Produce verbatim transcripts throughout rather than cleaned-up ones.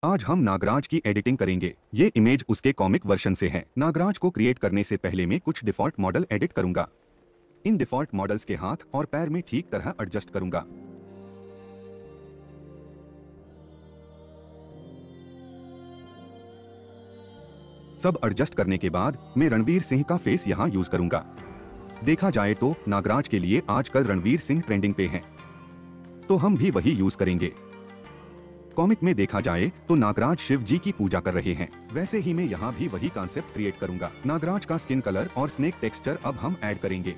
आज हम नागराज की एडिटिंग करेंगे। ये इमेज उसके कॉमिक वर्जन से है। नागराज को क्रिएट करने से पहले मैं कुछ डिफॉल्ट मॉडल एडिट करूंगा। इन डिफॉल्ट मॉडल्स के हाथ और पैर में ठीक तरह एडजस्ट करूंगा। सब एडजस्ट करने के बाद मैं रणवीर सिंह का फेस यहाँ यूज करूंगा। देखा जाए तो नागराज के लिए आजकल रणवीर सिंह ट्रेंडिंग पे हैं, तो हम भी वही यूज करेंगे। कॉमिक में देखा जाए तो नागराज शिव जी की पूजा कर रहे हैं, वैसे ही मैं यहाँ भी वही कॉन्सेप्ट क्रिएट करूंगा। नागराज का स्किन कलर और स्नेक टेक्सचर अब हम ऐड करेंगे।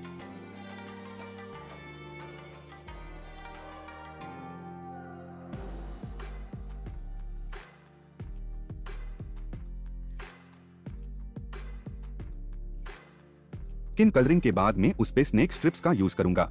स्किन कलरिंग के बाद मैं उस पे स्नेक स्ट्रिप्स का यूज करूंगा।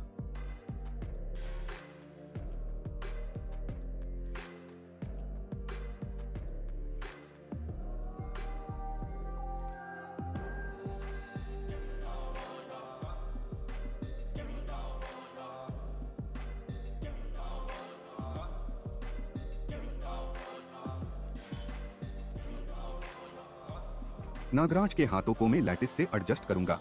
नागराज के हाथों को मैं लैटिस से एडजस्ट करूंगा।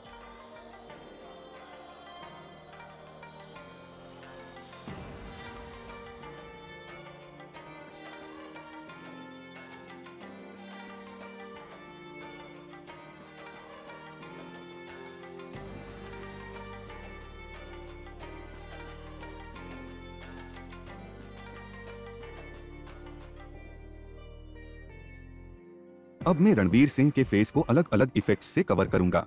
अब मैं रणवीर सिंह के फेस को अलग अलग इफेक्ट्स से कवर करूंगा।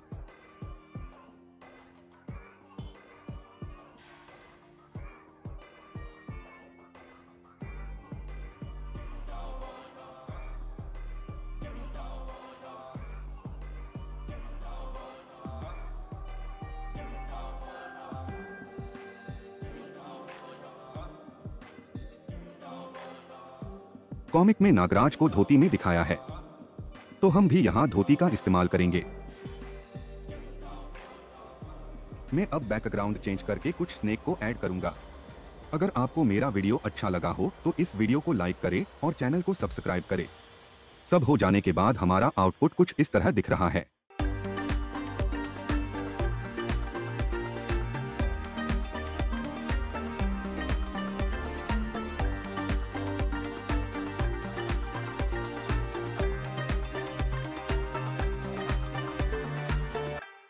कॉमिक में नागराज को धोती में दिखाया है, तो हम भी यहाँ धोती का इस्तेमाल करेंगे। मैं अब बैकग्राउंड चेंज करके कुछ स्नेक को ऐड करूंगा। अगर आपको मेरा वीडियो अच्छा लगा हो तो इस वीडियो को लाइक करें और चैनल को सब्सक्राइब करें। सब हो जाने के बाद हमारा आउटपुट कुछ इस तरह दिख रहा है।